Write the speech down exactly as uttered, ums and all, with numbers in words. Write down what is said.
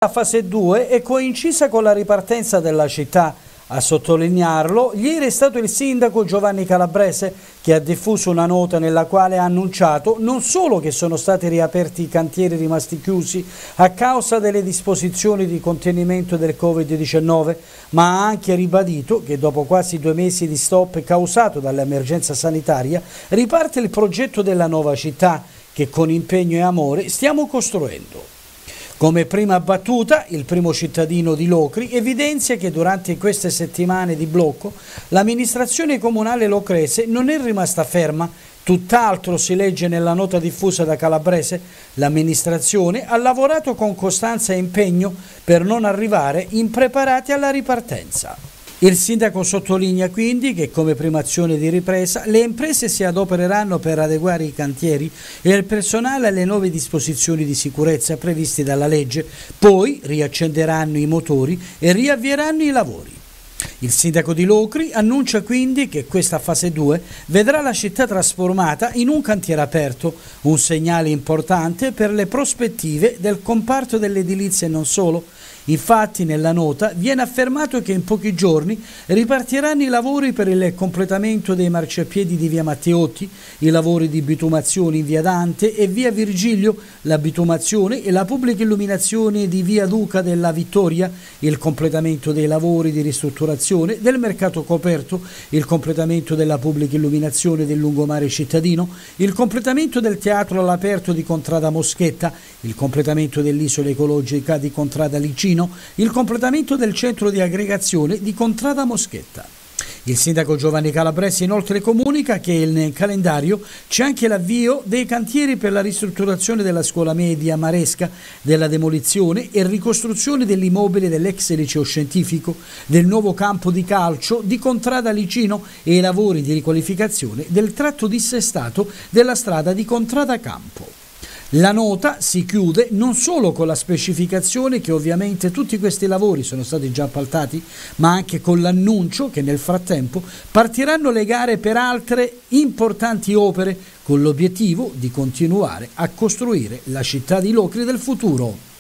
La fase due è coincisa con la ripartenza della città. A sottolinearlo, ieri è stato il sindaco Giovanni Calabrese che ha diffuso una nota nella quale ha annunciato non solo che sono stati riaperti i cantieri rimasti chiusi a causa delle disposizioni di contenimento del Covid diciannove, ma ha anche ribadito che dopo quasi due mesi di stop causato dall'emergenza sanitaria riparte il progetto della nuova città che con impegno e amore stiamo costruendo. Come prima battuta, il primo cittadino di Locri evidenzia che durante queste settimane di blocco l'amministrazione comunale locrese non è rimasta ferma, tutt'altro si legge nella nota diffusa da Calabrese. L'amministrazione ha lavorato con costanza e impegno per non arrivare impreparati alla ripartenza. Il sindaco sottolinea quindi che come prima azione di ripresa le imprese si adopereranno per adeguare i cantieri e il personale alle nuove disposizioni di sicurezza previste dalla legge, poi riaccenderanno i motori e riavvieranno i lavori. Il sindaco di Locri annuncia quindi che questa fase due vedrà la città trasformata in un cantiere aperto, un segnale importante per le prospettive del comparto dell'edilizia e non solo. Infatti nella nota viene affermato che in pochi giorni ripartiranno i lavori per il completamento dei marciapiedi di via Matteotti, i lavori di bitumazione in via Dante e via Virgilio, la bitumazione e la pubblica illuminazione di via Duca della Vittoria, il completamento dei lavori di ristrutturazione del mercato coperto, il completamento della pubblica illuminazione del lungomare cittadino, il completamento del teatro all'aperto di Contrada Moschetta, il completamento dell'isola ecologica di Contrada Licino, il completamento del centro di aggregazione di Contrada Moschetta. Il sindaco Giovanni Calabrese inoltre comunica che nel calendario c'è anche l'avvio dei cantieri per la ristrutturazione della scuola media Maresca, della demolizione e ricostruzione dell'immobile dell'ex liceo scientifico, del nuovo campo di calcio di Contrada Licino e i lavori di riqualificazione del tratto dissestato della strada di Contrada Campo. La nota si chiude non solo con la specificazione che ovviamente tutti questi lavori sono stati già appaltati, ma anche con l'annuncio che nel frattempo partiranno le gare per altre importanti opere con l'obiettivo di continuare a costruire la città di Locri del futuro.